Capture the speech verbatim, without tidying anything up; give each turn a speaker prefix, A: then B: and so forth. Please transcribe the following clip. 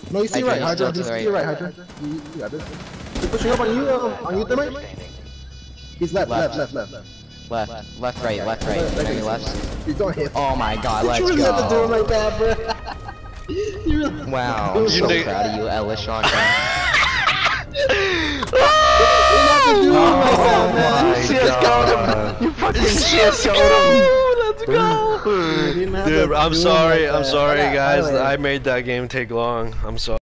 A: No, you see
B: Hydra,
A: right,
B: he's
A: Hydra.
B: still
A: You
B: to the
A: see
B: right.
A: right, Hydra. You, you got this. He's pushing up on you, uh, on you, thermite. He's left, left, left, left.
B: Left, left, right, left, right.
A: Left,
B: You know
A: right,
B: your lefts.
A: He's going hit.
B: Oh my god, let's
A: You really have to do it
B: go.
A: like that, bro. You really
B: Wow, I'm so
C: You
B: proud of you, Ellis Shotgun.
A: Oh
C: my
B: C S G'd him! You fucking C S G'd him!
C: Let's go! Dude, I'm sorry, I'm sorry guys, I made that game take long. I'm sorry.